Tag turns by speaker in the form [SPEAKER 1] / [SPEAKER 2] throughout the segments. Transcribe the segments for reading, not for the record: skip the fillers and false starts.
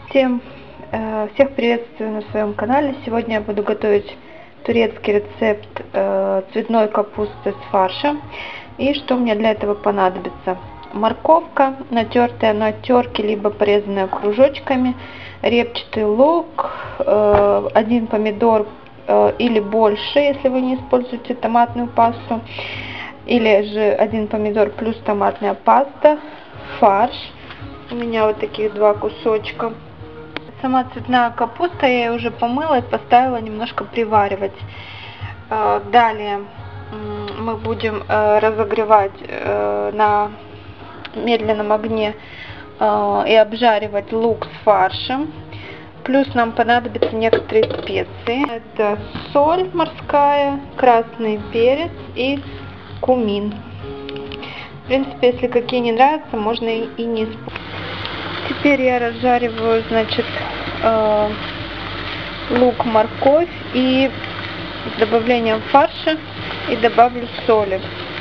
[SPEAKER 1] Всех приветствую на своем канале. Сегодня я буду готовить турецкий рецепт цветной капусты с фаршем. И что мне для этого понадобится? Морковка, натертая на терке, либо порезанная кружочками, репчатый лук, один помидор или больше, если вы не используете томатную пасту, или же один помидор плюс томатная паста, фарш. У меня вот таких 2 кусочка. Сама цветная капуста я уже помыла и поставила немножко приваривать. Далее мы будем разогревать на медленном огне и обжаривать лук с фаршем. Плюс нам понадобятся некоторые специи. Это соль морская, красный перец и кумин. В принципе, если какие не нравятся, можно и не использовать. Теперь я разжариваю, значит, лук, морковь и с добавлением фарша и добавлю соли.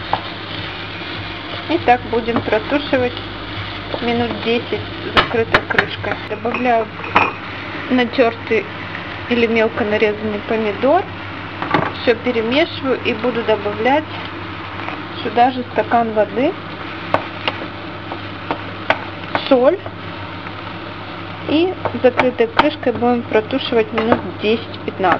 [SPEAKER 1] И так будем протушивать минут 10 с закрытой крышкой. Добавляю натертый или мелко нарезанный помидор. Все перемешиваю и буду добавлять сюда же стакан воды, соль. И закрытой крышкой будем протушивать минут 10-15.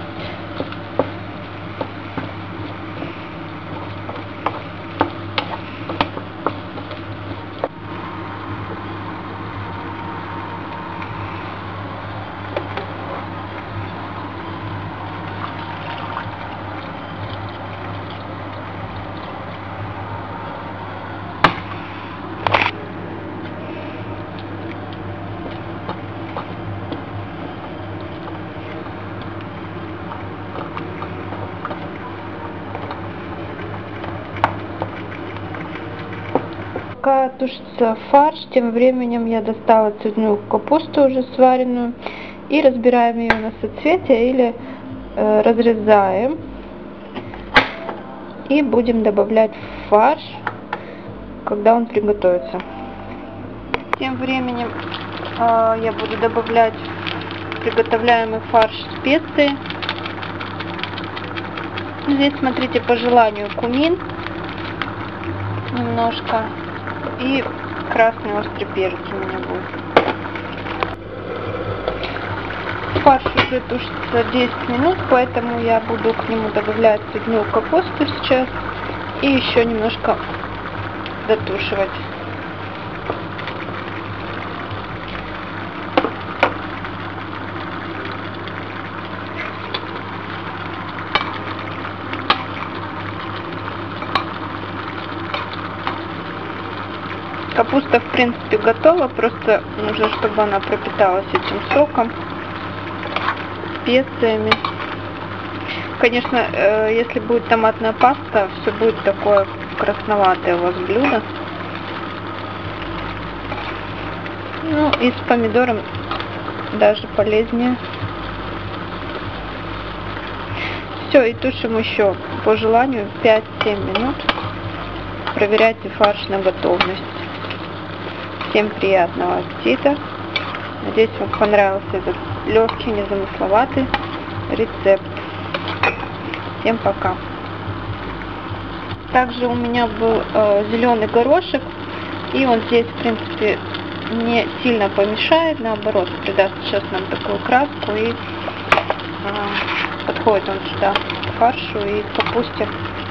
[SPEAKER 1] Пока тушится фарш, тем временем я достала цветную капусту уже сваренную и разбираем ее на соцветия или разрезаем и будем добавлять в фарш, когда он приготовится. Тем временем я буду добавлять в приготовляемый фарш специи. Здесь смотрите по желанию: кумин немножко и красный острый перец у меня будет. Фарш уже тушится 10 минут, поэтому я буду к нему добавлять цветную капусту сейчас и еще немножко дотушивать. Капуста в принципе готова, просто нужно, чтобы она пропиталась этим соком, специями. Конечно, если будет томатная паста, все будет такое красноватое у вас блюдо. Ну и с помидором даже полезнее. Все, и тушим еще по желанию 5-7 минут. Проверяйте фарш на готовность. Всем приятного аппетита! Надеюсь, вам понравился этот легкий, незамысловатый рецепт. Всем пока! Также у меня был зеленый горошек, и он здесь, в принципе, не сильно помешает, наоборот, придаст сейчас нам такую краску, и подходит он сюда к фаршу и к капусте.